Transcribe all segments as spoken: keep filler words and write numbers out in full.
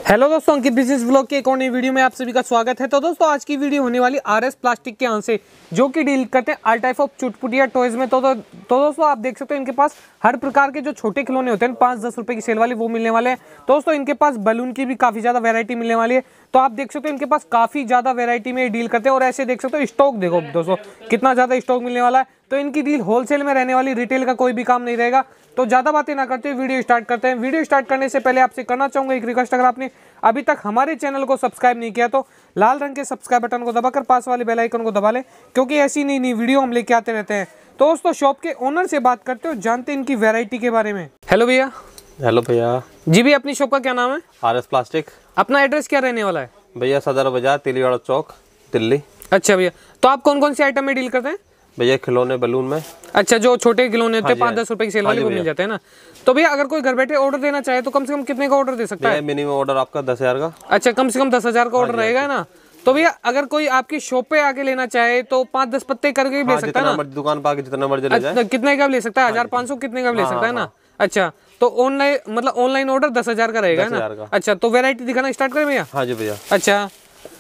Hello दोस्तों, अंकित business blog के एक और नई वीडियो में आप सभी का स्वागत है। तो दोस्तों आज की वीडियो होने वाली आरएस प्लास्टिक के यहाँ से, जो कि डील करते हैं ऑल टाइप ऑफ चुटपुटिया टॉयज में। तो, तो तो दोस्तों आप देख सकते हो इनके पास हर प्रकार के जो छोटे खिलौने होते हैं पाँच दस रुपए की सेल वाले, वो मिलने वाले हैं। तो दोस्तों इनके पास बलून की भी काफ़ी ज़्यादा वेरायटी मिलने वाली है। तो आप देख सकते हो इनके पास काफ़ी ज़्यादा वेरायटी में डील करते हैं। और ऐसे देख सकते हो स्टॉक देखो दोस्तों कितना ज़्यादा स्टॉक मिलने वाला है। तो इनकी डील होलसेल में रहने वाली, रिटेल का कोई भी काम नहीं रहेगा। तो ज़्यादा बातें ना करते हुए वीडियो स्टार्ट करते हैं। वीडियो स्टार्ट करने से पहले आपसे करना चाहूँगा एक रिक्वेस्ट, अगर आपने अभी तक हमारे चैनल को सब्सक्राइब नहीं किया तो लाल रंग के सब्सक्राइब बटन को दबाकर पास वाले बेल आइकन को दबा लें, क्योंकि ऐसी नई नई वीडियो हम लेके आते रहते हैं। तो दोस्तों शॉप के ओनर से बात करते हो, जानते हैं इनकी वैरायटी के बारे में। हेलो भैया। हेलो भैया जी भैया, अपनी शॉप का क्या नाम है? RS plastic. अपना एड्रेस क्या रहने वाला है? भैया सदर बाजार, तिलीवाड़ा चौक, दिल्ली। अच्छा भैया, तो आप कौन कौन सी आइटम में डील करते हैं? भैया खिलौने बलून में। अच्छा, जो छोटे खिलौने होते हैं हाँ पाँच दस रुपए की सेल हाँ वाले, वो मिल जाते हैं ना। तो भैया अगर कोई घर बैठे ऑर्डर देना चाहे तो कम से कम कितने का ऑर्डर दे सकता है? मिनिमम ऑर्डर आपका दस हजार का। अच्छा, कम से कम दस हजार का ऑर्डर रहेगा ना। तो भैया अगर कोई आपकी शॉप पे आके लेना चाहे तो पाँच दस पत्ते करके भी ले सकता है ना? दुकान पे आके जितना मर्जी ले जाए। कितने का भी ले सकता है? हजार पाँच सौ कितने का भी ले सकता है ना। अच्छा, तो ऑनलाइन मतलब ऑनलाइन ऑर्डर दस हजार का रहेगा ना। अच्छा, तो वेरायटी दिखाना स्टार्ट करें भैया? हाँ जी भैया। अच्छा,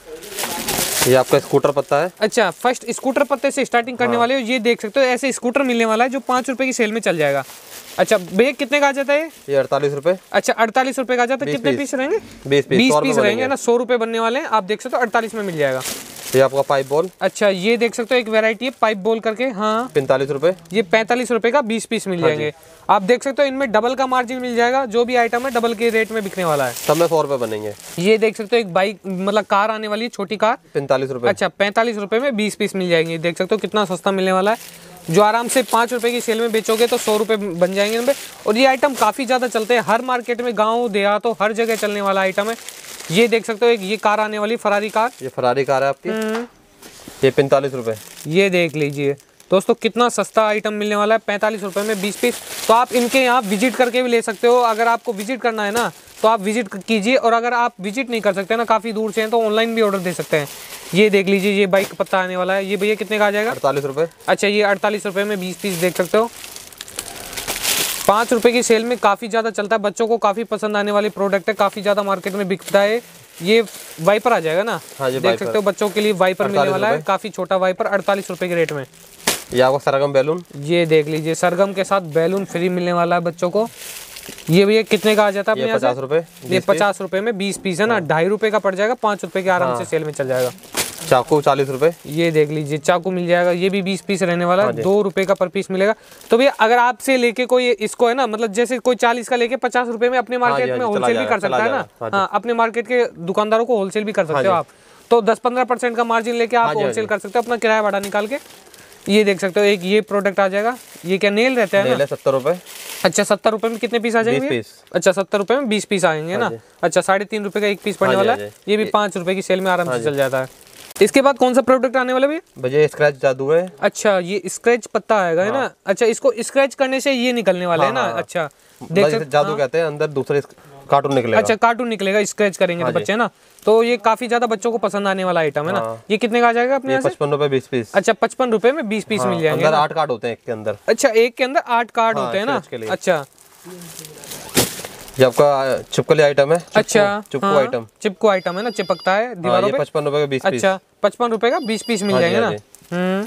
ये आपका स्कूटर पत्ता है। अच्छा, फर्स्ट स्कूटर पत्ते से स्टार्टिंग करने वाले हो। ये देख सकते हो ऐसे स्कूटर मिलने वाला है जो पाँच रुपए की सेल में चल जाएगा। अच्छा भैया, कितने का आ जाता है ये? अड़तालीस रुपए। अच्छा, अड़तालीस रुपए का आ जाता है। कितने पीस रहेंगे? बीस पीस बीस पीस रहेंगे ना। सौ रुपए बनने वाले हैं। आप देख सकते हो अड़तालीस में मिल जाएगा। ये आपका पाइप बॉल। अच्छा, ये देख सकते हो एक वैरायटी है पाइप बॉल करके। हाँ, पैंतालीस रुपए। ये पैंतालीस रुपए का बीस पीस मिल जाएंगे। आप देख सकते हो इनमें डबल का मार्जिन मिल जाएगा। जो भी आइटम है डबल के रेट में बिकने वाला है। सब में सौ रुपए बनेंगे। ये देख सकते हो एक बाइक मतलब कार आने वाली है, छोटी कार, पैंतालीस रुपए। अच्छा, पैंतालीस रुपए में बीस पीस मिल जाएंगे। देख सकते हो कितना सस्ता मिलने वाला है। जो आराम से पाँच रुपए की सेल में बेचोगे तो सौ रुपए बन जाएंगे इनमें। और ये आइटम काफ़ी ज़्यादा चलते हैं हर मार्केट में, गाँव देहात तो हर जगह चलने वाला आइटम है। ये देख सकते हो एक ये कार आने वाली, फरारी कार। ये फरारी कार है आपकी। ये पैंतालीस रुपए। ये देख लीजिए दोस्तों कितना सस्ता आइटम मिलने वाला है, पैंतालीस रुपए में बीस पीस। तो आप इनके यहाँ विजिट करके भी ले सकते हो। अगर आपको विजिट करना है ना तो आप विजिट कीजिए, और अगर आप विजिट नहीं कर सकते ना, काफ़ी दूर से हैं, तो ऑनलाइन भी ऑर्डर दे सकते हैं। ये देख लीजिए ये बाइक पत्ता आने वाला है। ये भैया कितने का आ जाएगा? अड़तालीस रुपए। अच्छा, ये अड़तालीस रुपए में बीस पीस देख सकते हो। पाँच रुपए की सेल में काफ़ी ज़्यादा चलता है, बच्चों को काफ़ी पसंद आने वाली प्रोडक्ट है, काफ़ी ज़्यादा मार्केट में बिकता है। ये वाइपर आ जाएगा ना। हाँ जी, देख सकते हो बच्चों के लिए वाइपर मिलने वाला है, काफ़ी छोटा वाइपर, अड़तालीस रुपए के रेट में। ये आपको सरगम बैलून। ये देख लीजिए सरगम के साथ बैलून फ्री मिलने वाला है बच्चों को। ये भैया कितने का आ जाता है अपने यहाँ से? पचास रुपए। ये पचास रुपए में बीस पीस है ना, ढाई रुपए का पड़ जाएगा, पाँच रुपए के आराम से सेल में चल जाएगा। चाकू चालीस रुपए। ये देख लीजिए चाकू मिल जाएगा, ये भी बीस पीस रहने वाला है, दो रुपए का पर पीस मिलेगा। तो भैया अगर आपसे लेके कोई इसको है ना, मतलब जैसे कोई चालीस का लेके पचास रुपए में अपने मार्केट में होलसेल भी कर सकता है ना। हाँ, अपने मार्केट के दुकानदारों को होलसेल भी कर सकते हो आप। तो दस पंद्रह परसेंट का मार्जिन लेके आप होलसेल कर सकते हो, अपना किराया भाड़ा निकाल के। ये देख सकते हो एक ये प्रोडक्ट आ जाएगा। ये क्या नेल रहता है ना? सत्तर रुपए। अच्छा, सत्तर रुपए में कितने पीस आ जाएंगे? बीस पीस। अच्छा, सत्तर रुपए में बीस पीस आएंगे ना। अच्छा, साढ़े तीन रुपए का एक पीस पड़ने वाला है। ये भी पाँच रुपए की सेल में आराम से चल जाता है। इसके बाद कौन सा प्रोडक्ट आने वाला है भैया? स्क्रैच जादू है। अच्छा, ये स्क्रैच पत्ता आएगा है ना। अच्छा, इसको स्क्रैच करने से ये निकलने वाले है ना। अच्छा, देख सकते जादू कहते हैं, अंदर दूसरे कार्टून निकलेगा। अच्छा, कार्टून निकलेगा स्क्रैच करेंगे तो बच्चे ना। तो ये काफी ज्यादा बच्चों को पसंद आने वाला आइटम है ना। ये कितने का आ जाएगा अपने? पचपन रुपए बीस पीस। अच्छा, पचपन रुपए में बीस पीस मिल जाएंगे। अंदर आठ कार्ड होते हैं एक के अंदर। अच्छा, एक के अंदर आठ कार्ड होते हैं ना। अच्छा, ये आपका चिपकली आइटम है। अच्छा, चिपकू आइटम। चिपकू आइटम है ना, चिपकता है दीवारों पे। पचपन रुपए का बीस पीस। अच्छा, पचपन रुपए का बीस पीस मिल जाएंगे ना। हम्म।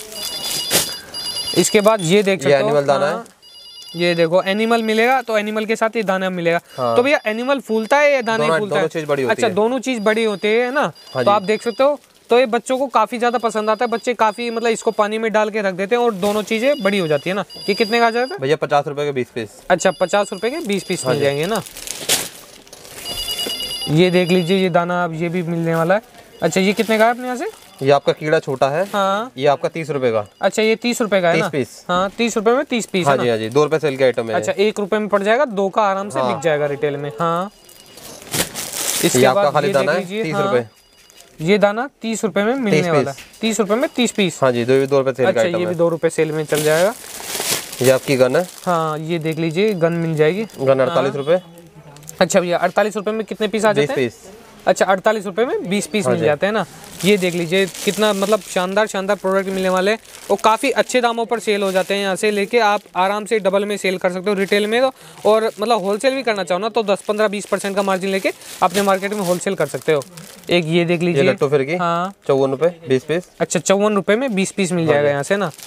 इसके बाद ये देख सकते हो एनिमल दाना है। ये देखो एनिमल मिलेगा, तो एनिमल के साथ ये दाना मिलेगा। तो भैया एनिमल फूलता है या दाना ही फूलता है? अच्छा, दोनों चीज बड़ी होती है ना। तो आप देख सकते हो, तो ये बच्चों को काफी ज्यादा पसंद आता है। बच्चे काफी मतलब इसको पानी में डाल के रख देते हैं और दोनों चीजें बड़ी हो जाती है ना। ये कितने का आ जाता है भैया? पचास रुपए के बीस पीस। अच्छा, पचास रुपए के बीस पीस मिल जाएंगे ना। ये देख लीजिए ये दाना अब ये भी मिलने वाला है। अच्छा, ये कितने का है अपने यहाँ से? ये आपका कीड़ा छोटा है। हाँ, ये आपका तीस रुपए का। अच्छा, ये तीस रुपए का है ना। तीस पीस। हाँ, तीस रुपए में तीस पीस। हाँ जी, हाँ जी, दो रुपए सेल के आइटम है। अच्छा, एक रुपए में पड़ जाएगा, दो का आराम से बिक जाएगा रिटेल में। हाँ, इसके बाद खाली दाना है तीस रुपए। ये दाना तीस रुपए में मिलने वाला है। तीस रुपए में तीस पीस। हाँ जी, दो दो रुपए सेल का आइटम है। ये भी दो रुपए सेल में चल जाएगा। ये आपकी गन है। हाँ, ये देख लीजिए गन मिल जाएगी। गन अड़तालीस रुपए। अच्छा भैया, अड़तालीस रुपए में कितने पीस आ जाते हैं? अच्छा अड़तालीस रुपए में बीस पीस मिल जाते हैं ना। ये देख लीजिए कितना मतलब शानदार शानदार प्रोडक्ट मिलने वाले हैं और काफ़ी अच्छे दामों पर सेल हो जाते हैं। यहाँ से लेके आप आराम से डबल में सेल कर सकते हो रिटेल में, तो और मतलब होलसेल भी करना चाहो ना तो दस पंद्रह बीस परसेंट का मार्जिन लेके अपने मार्केट में होलसेल कर सकते हो। एक ये देख लीजिए लट्टू फिर की हाँ चौवन रुपए बीस पीस। अच्छा चौवन रुपए में बीस पीस मिल जाएगा यहाँ से ना।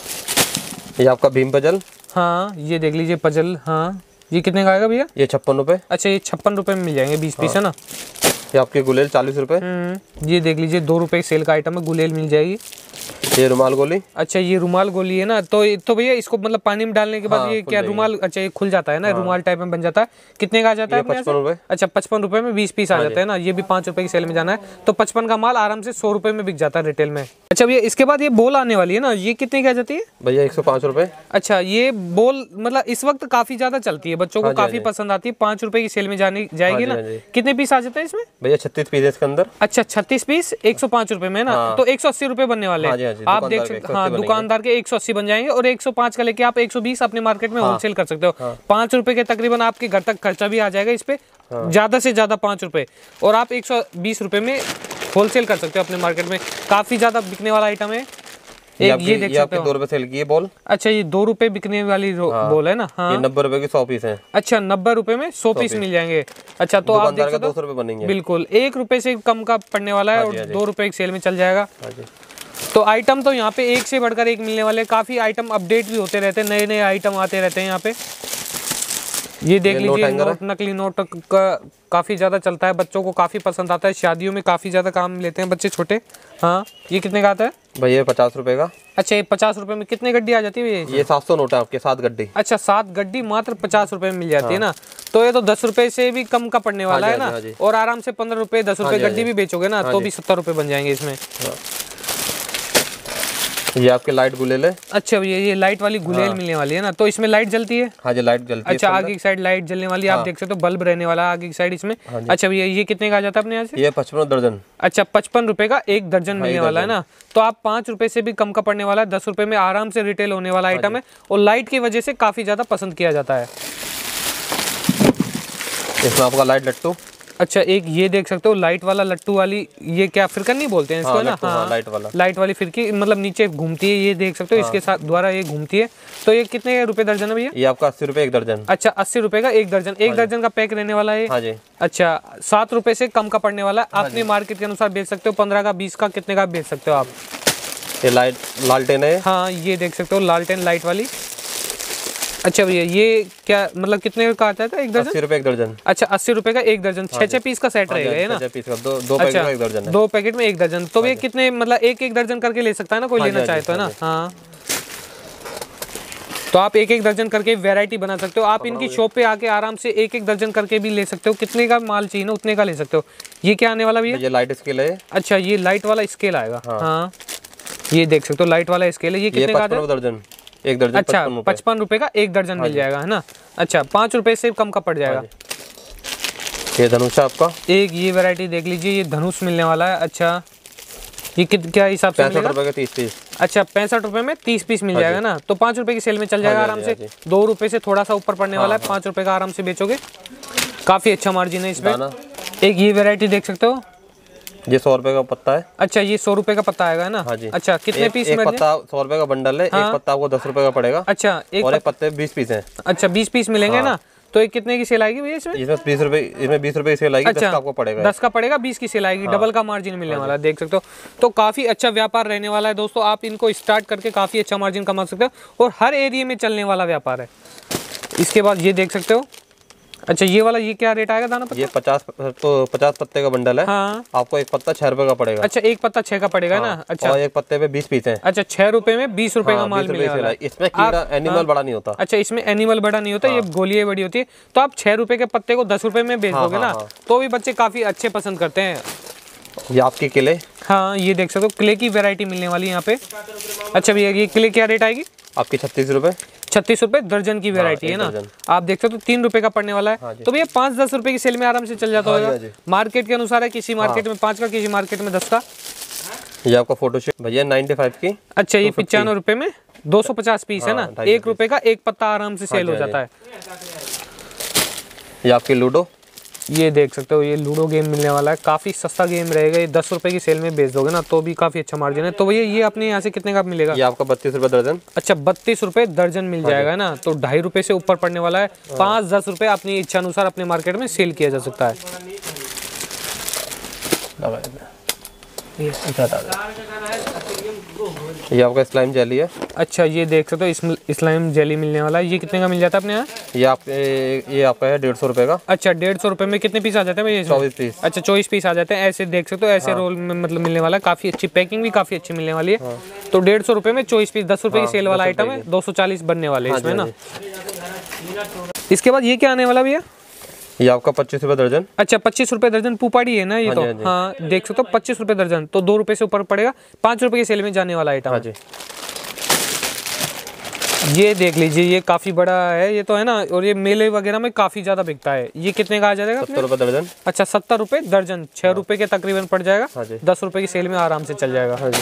ये आपका भीम पजल हाँ ये देख लीजिए पजल। हाँ ये कितने का आएगा भैया? ये छप्पन रुपए। अच्छा ये छप्पन रुपए में मिल जाएंगे बीस पीस है ना। ये आपके गुलेल चालीस रुपए। ये देख लीजिए दो रुपए सेल का आइटम है, गुलेल मिल जाएगी। ये रुमाल गोली। अच्छा ये रुमाल गोली है ना, तो तो भैया इसको मतलब पानी में डालने के बाद हाँ, ये क्या रुमाल, अच्छा ये खुल जाता है ना। हाँ। रुमाल टाइप में बन जाता है। कितने का आ जाता है? पचपन रुपए। अच्छा पचपन रुपए में बीस पीस आ जाते हैं ना। ये भी पाँच रुपए की सेल में जाना है तो पचपन का माल आराम से सौ रुपए में बिक जाता है रिटेल में। अच्छा भैया इसके बाद ये बोल आने वाली है ना, ये कितने की आ जाती है भैया? एक सौ पाँच रुपए। अच्छा ये बोल मतलब इस वक्त काफी ज्यादा चलती है, बच्चों को काफी पसंद आती है। पाँच रुपए की सेल में जाने जाएगी ना। कितने पीस आ जाते हैं इसमें भैया? छत्तीस पीस इसके अंदर। अच्छा छत्तीस पीस एक सौ पाँच रुपए में ना। तो एक सौ अस्सी रुपए बनने वाले हैं। आप देख सकते हाँ दुकानदार के एक सौ अस्सी बन जाएंगे और एक सौ पाँच का लेके आप एक सौ बीस अपने मार्केट में होलसेल कर सकते हो। पाँच रुपए के तकरीबन आपके घर तक खर्चा भी आ जाएगा इस पे, ज्यादा से ज्यादा पाँच रुपए, और आप एक सौ बीस रुपए में होलसेल कर सकते हो अपने मार्केट में। काफी ज्यादा बिकने वाला आइटम है। एक ये देख सकते हो दो रुपए सेल की बॉल। अच्छा ये दो रुपए बिकने वाली हाँ। बॉल है ना। हाँ ये नब्बे रुपए की सौ पीस है। अच्छा नब्बे रुपए में सौ पीस मिल जाएंगे। अच्छा तो आप देख सकते हो दो सौ रुपए बनेंगे। बिल्कुल एक रुपए से कम का पड़ने वाला है और दो रुपए की सेल में चल जाएगा। तो आइटम तो यहाँ पे एक से बढ़कर एक मिलने वाले, काफी आइटम अपडेट भी होते रहते हैं, नए नए आइटम आते रहते हैं यहाँ पे। ये देख लीजिए नोट, नकली नोट का काफी ज्यादा चलता है, बच्चों को काफी पसंद आता है, शादियों में काफी ज्यादा काम लेते हैं बच्चे छोटे। हाँ ये कितने का आता है भैया? पचास रुपए का। अच्छा ये पचास रुपए में कितने गड्डी आ जाती है ये? ये सात सौ नोट है आपके, सात गड्डी। अच्छा सात गड्डी मात्र पचास रुपए में मिल जाती है ना। तो ये तो दस रुपए से भी कम का पड़ने वाला है ना। और आराम से पंद्रह रुपए दस रुपए गड्डी भी बेचोगे ना तो भी सत्तर रुपए बन जाएंगे इसमें। ये आपके लाइट गुलेल है। अच्छा भैया ये लाइट वाली गुलेल मिलने वाली है ना, तो इसमें लाइट जलती है? हाँ जी लाइट जलती है। अच्छा आगे की साइड लाइट जलने वाली आप देख सकते हो, बल्ब रहने वाला आगे की साइड इसमें। अच्छा भैया ये कितने का आ जाता है अपने यहाँ से? ये पचपन दर्जन। अच्छा पचपन रुपए का एक दर्जन मिलने वाला है ना। तो आप पाँच रुपए से भी कम का पड़ने वाला है, दस रुपए में आराम से रिटेल होने वाला आइटम है और लाइट की वजह से काफी ज्यादा पसंद किया जाता है। इसमें आपका लाइट लट्टू। अच्छा एक ये देख सकते हो लाइट वाला लट्टू वाली, ये क्या फिरकन नहीं बोलते हैं इसको? हाँ, ना हाँ, हाँ लाइट वाला, लाइट वाली फिरकी मतलब नीचे घूमती है, ये देख सकते हो। हाँ। इसके साथ द्वारा ये घूमती है। तो ये कितने रुपए दर्जन है भैया? ये आपका अस्सी रुपए एक दर्जन। अच्छा अस्सी रुपए का एक दर्जन। एक दर्जन का पैक रहने वाला है। हाँ जी। अच्छा सात रुपए से कम का पड़ने वाला है। अपने मार्केट के अनुसार बेच सकते हो, पंद्रह का बीस का कितने का बेच सकते हो आप। ये लाइट लालटेन है। हाँ ये देख सकते हो लालटेन लाइट वाली। अच्छा भैया ये क्या मतलब कितने का आता है एक दर्जन? अस्सी रुपए एक दर्जन। अच्छा अस्सी रुपए का एक दर्जन। छह छह पीस का सेट रहेगा है ना? पीस का दो दो पैकेट में एक दर्जन है। दो पैकेट में एक दर्जन। तो ये कितने मतलब एक एक दर्जन करके ले सकता है ना कोई लेना चाहे तो है ना। हाँ तो आप एक एक दर्जन करके वैरायटी बना सकते हो। आप इनकी शॉप पे आके आराम से एक एक दर्जन करके भी ले सकते हो, कितने का माल चाहिए ना उतने का ले सकते हो। ये क्या आने वाला भैया? ये लाइट स्केल है। अच्छा ये लाइट वाला स्केल आएगा। हाँ ये देख सकते हो लाइट वाला स्केल है। ये कितने का आता है? दर्जन एक दर्जन। अच्छा पचपन रुपए का एक दर्जन मिल जाएगा है ना। अच्छा पाँच रुपए से कम का पड़ जाएगा। ये धनुष आपका एक ये वैरायटी देख लीजिए, ये धनुष मिलने वाला है। अच्छा ये क्या हिसाब से मिलेगा? रुपए का तीस पीस। अच्छा पैंसठ रुपए में तीस पीस मिल जाएगा ना। तो पाँच रुपए की सेल में चल जाएगा आराम से। दो रुपए से थोड़ा सा ऊपर पड़ने वाला है, पाँच रुपए का आराम से बेचोगे, काफी अच्छा मार्जिन है इसमें। एक ये वैरायटी देख सकते हो, ये सौ रुपए का पत्ता है। अच्छा ये सौ रुपए का पत्ता आएगा ना। हाँ जी। अच्छा कितने एक, पीस एक में? पत्ता सौ रुपए का बंडल है। हाँ? एक पत्ता आपको दस रुपए का पड़ेगा। अच्छा एक और एक पत्ते बीस पीस हैं। अच्छा बीस पीस मिलेंगे। हाँ। ना तो एक कितने की सेल आएगी भैया इसमें? इसमें बीस रुपए इसमें बीस रुपए की सेल आएगी। अच्छा, दस का आपको पड़ेगा। दस का पड़ेगा, बीस की सेल आएगी। हाँ। डबल का मार्जिन मिलने हाँ वाला है, देख सकते हो। तो काफी अच्छा व्यापार रहने वाला है दोस्तों। आप इनको स्टार्ट करके काफी अच्छा मार्जिन कमा सकते हो और हर एरिया में चलने वाला व्यापार है। इसके बाद ये देख सकते हो। अच्छा ये वाला ये क्या रेट आएगा दाना पत्ता? ये पचास तो पचास पत्ते का बंडल है। हाँ। आपको एक पत्ता छह रुपए का पड़ेगा। अच्छा एक पत्ता छह का पड़ेगा। हाँ। ना। अच्छा और एक पत्ते पे बीस पीस हैं। अच्छा छह रुपए में बीस रुपए हाँ, का माल मिलेगा। वाला है। इसमें कीड़ा एनिमल हाँ। बड़ा नहीं होता। अच्छा इसमें एनिमल बड़ा नहीं होता। हाँ। ये गोलियां बड़ी होती है। तो आप छह रुपए के पत्ते को दस रुपए में बेच दोगे हाँ, ना हाँ। तो भी बच्चे काफी अच्छे पसंद करते हैं। ये आपके किले। हाँ ये देख सकते हो क्ले की वैरायटी मिलने वाली है यहाँ पे। अच्छा भैया ये क्ले क्या रेट आएगी आपकी? छत्तीस रुपए। छत्तीस रुपए दर्जन की वैरायटी हाँ, है ना। आप देख सकते हो तीन रुपए का पड़ने वाला है। हाँ तो भैया पाँच दस रुपए की सेल में आराम से चल जाता हाँ होगा। मार्केट के अनुसार है, किसी मार्केट हाँ। में पाँच का, किसी मार्केट में दस का। ये आपका फोटोशूट भैया नाइन्टी फाइव की। अच्छा ये पचानवे रुपए में दो सौ पचास पीस है ना। एक रुपए का एक पत्ता आराम से सेल हो जाता है। ये आपकी लूडो। ये देख सकते हो, ये लूडो गेम मिलने वाला है, काफ़ी सस्ता गेम रहेगा। ये दस रुपए की सेल में बेच दोगे ना तो भी काफ़ी अच्छा मार्जिन है। तो भैया ये अपने यहाँ से कितने का मिलेगा? ये आपका बत्तीस रुपए दर्जन। अच्छा, बत्तीस रुपए दर्जन मिल जाएगा ना, तो ढाई रुपए से ऊपर पड़ने वाला है। पाँच दस रुपए अपनी इच्छा अनुसार अपने मार्केट में सेल किया जा सकता है। ये आपका स्लाइम जेली है। अच्छा, ये देख सकते हो स्लाइम जेली मिलने वाला है। ये कितने का मिल जाता है अपने यहाँ? ये आप ये आपका है डेढ़ सौ रुपए का। अच्छा, डेढ़ सौ रुपए में कितने पीस आ जाते हैं भैया? चौबीस पीस। अच्छा, चौबीस पीस आ जाते हैं। ऐसे देख सकते हो, ऐसे हाँ। रोल में मतलब मिलने वाला है। काफी अच्छी पैकिंग भी काफी अच्छी मिलने वाली है। हाँ। तो डेढ़ सौ रुपए में चौबीस पीस, दस रुपए हाँ, की सेल वाला आइटम है। दो सौ चालीस बनने वाले इसमें ना। इसके बाद ये क्या आने वाला भैया? ये आपका पच्चीस रुपए दर्जन। अच्छा, पच्चीस रुपए दर्जन पुपाड़ी है ना ये? हाँ तो हाँ, हाँ देख सकते हो, पच्चीस रुपए दर्जन, तो दो रुपए से ऊपर पड़ेगा। पाँच रुपए की सेल में जाने वाला आइटम। हाँ जी। ये देख लीजिए, ये काफी बड़ा है ये तो है ना, और ये मेले वगैरह में काफी ज्यादा बिकता है। ये कितने का आ जाएगा? सत्तर रुपए दर्जन। अच्छा, सत्तर रुपए दर्जन, छह रुपए के तकरीबन पड़ जाएगा। हाँ जी। दस रुपए की सेल में आराम से चल जाएगा। हाँ जी।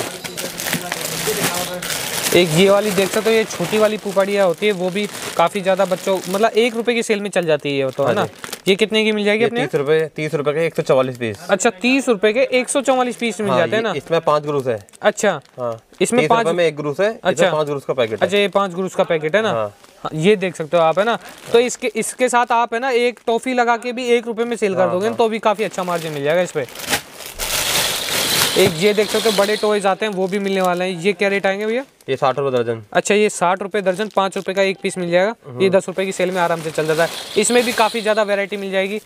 एक ये वाली देख सकते हो, ये छोटी वाली पुपाड़ियाँ होती है, वो भी काफी ज्यादा बच्चों मतलब एक रुपए की सेल में चल जाती है तो है ना। ये कितने की मिल जाएगी अपने? तीस रुपए तीस रुपए के एक सौ चौवालीस पीस। अच्छा, तीस रुपए के एक सौ चौवालीस पीस मिल जाते हैं ना। इसमें पाँच ग्रूस है। अच्छा हाँ, इसमें पाँच में एक ग्रूस है। अच्छा, पाँच ग्रूस का पैकेट है। अच्छा, ये पाँच ग्रूस का पैकेट है ना। हाँ, ये देख सकते हो आप है ना। तो इसके इसके साथ आप है ना एक टॉफी लगा के भी एक रुपए में सेल कर दोगे तो भी काफी अच्छा मार्जिन मिल जाएगा इस पे। एक ये देख सकते हो, बड़े टॉयज आते हैं वो भी मिलने वाले हैं। ये क्या रेट आएंगे भैया? ये साठ रुपए दर्जन। अच्छा, ये साठ रुपए दर्जन, पाँच रुपए का एक पीस मिल जाएगा। ये दस रुपए की सेल में आराम से चल जाता है। इसमें भी काफी ज्यादा वैरायटी मिल जाएगी।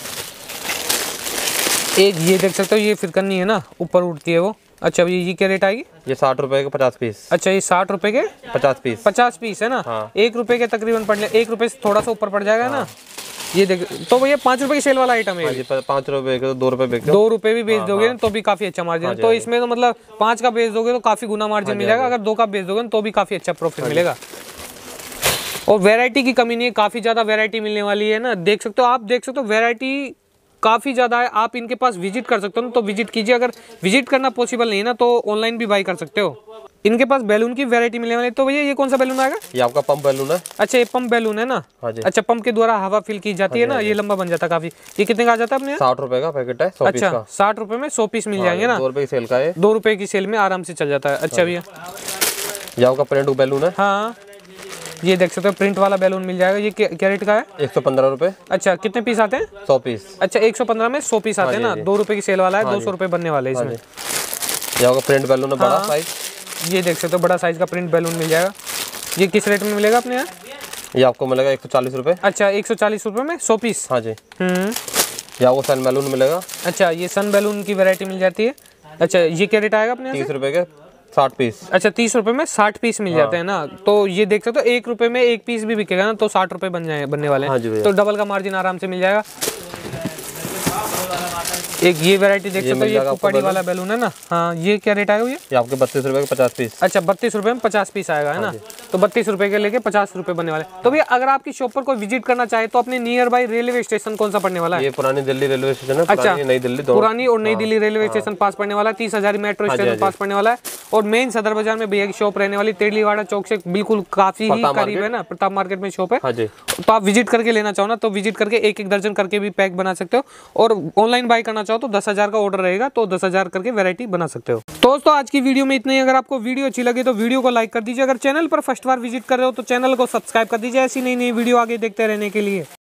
एक ये देख सकते हो, ये फिरकनी है ना, ऊपर उठती है वो। अच्छा, ये ये क्या रेट आएगी? ये साठ रुपए के पचास पीस। अच्छा, ये साठ रुपए के पचास पीस। पचास पीस है ना। हाँ। एक रुपए के तकरीबन पड़ने, एक रुपए से थोड़ा सा ऊपर पड़ जाएगा। हाँ। ना ये देख, तो भैया पाँच रुपए की सेल वाला आइटम है। हाँ, पाँच रुपए के दो रुपए बेच दो, दो रुपए भी बेच हाँ, दोगे हाँ, तो भी काफी अच्छा मार्जिन। हाँ, तो इसमें तो मतलब पाँच का बेच दोगे तो काफी गुना मार्जिन हाँ, मिल जाएगा। अगर दो का बेच दोगे तो भी काफी अच्छा प्रॉफिट मिलेगा। और वैरायटी की कमी नहीं है, काफी ज्यादा वैरायटी मिलने वाली है ना। देख सकते हो आप, देख सकते हो वैरायटी काफी ज्यादा है। आप इनके पास विजिट कर सकते हो तो विजिट कीजिए। अगर विजिट करना पॉसिबल नहीं है ना तो ऑनलाइन भी बाई कर सकते हो। इनके पास बैलून की वैरायटी मिलने वाली है। तो भैया ये कौन सा बैलून आएगा? ये आपका पंप बैलून है। अच्छा, ये पंप बैलून है ना। हाँ जी। अच्छा, पंप के द्वारा हवा फिल की जाती है ना, ये लंबा बन जाता है काफी। ये कितने का आ जाता है अपने? साठ रुपए का पैकेट है। अच्छा, साठ रुपए में सौ पीस मिल जाएंगे ना। दो रुपए की सेल का है। दो रुपए की सेल में आराम से चल जाता है। अच्छा भैया, ये आपका प्रिंट बैलून है। हाँ, ये देख सकते हो, प्रिंट वाला बैलून मिल जाएगा। ये क्या रेट का है? एक सौ पंद्रह रुपए। अच्छा, कितने पीस आते हैं? सौ पीस। अच्छा, एक सौ पंद्रह में सौ पीस आते हैं ना। दो रुपए की सेल वाला है, दो सौ रुपए बनने वाले इसमें। ये आपका प्रिंट बैलून है, बड़ा साइज। ये देख सकते हो, बड़ा साइज का प्रिंट बैलून मिल जाएगा। ये किस रेट में मिलेगा अपने यहाँ? ये आपको मिलेगा एक सौ चालीस रुपए। अच्छा, एक सौ चालीस रुपए में सौ पीस। हाँ जी। हम्म। ये आपको सन बैलून मिलेगा। अच्छा, ये सन बैलून की वैरायटी मिल जाती है। अच्छा, ये क्या रेट आएगा अपने? तीस रुपए के साठ पीस। अच्छा, तीस रुपए में साठ पीस मिल हाँ। जाते हैं ना। तो ये देख सकते हो, एक रुपए में एक पीस भी बिकेगा ना तो साठ रुपए बन जाए बनने वाले हैं। हाँ, तो डबल का मार्जिन आराम से मिल जाएगा। एक ये वैरायटी देख सकते हो, ये पुपाड़ी वाला बैलून है ना। हाँ, ये क्या रेट आएगा? ये आपके बत्तीस रुपए के पचास पीस। अच्छा, बत्तीस रुपए में पचास पीस आएगा है ना। तो बत्तीस रुपए के लेके पचास रुपए बनने वाले। तो भैया अगर आपकी शॉप पर कोई विजिट करना चाहे तो अपने नियर बाई रेलवे स्टेशन कौन सा पड़ने वाला है? ये पुरानी दिल्ली रेलवे स्टेशन है। अच्छा, नई दिल्ली, पुरानी और नई दिल्ली रेलवे स्टेशन पास पड़ने वाला है। तीस हजार मेट्रो स्टेशन पास पड़ने वाला है। और मेन सदर बाजार में भैया की शॉप रहने वाली तेड़लीवाड़ा चौक से बिल्कुल काफी ही करीब है ना। प्रताप मार्केट में शॉप है। तो आप विजिट करके लेना चाहो ना तो विजिट करके एक एक दर्जन करके भी पैक बना सकते हो। और ऑनलाइन बाय करना चाहो तो दस हजार का ऑर्डर रहेगा तो दस हजार करके वैरायटी बना सकते हो। तो दोस्तों आज की वीडियो में इतना ही। अगर आपको वीडियो अच्छी लगे तो वीडियो को लाइक कर दीजिए। अगर चैनल पर फर्स्ट बार विजिट कर रहे हो तो चैनल को सब्सक्राइब कर दीजिए ऐसी नई नई वीडियो आगे देखते रहने के लिए।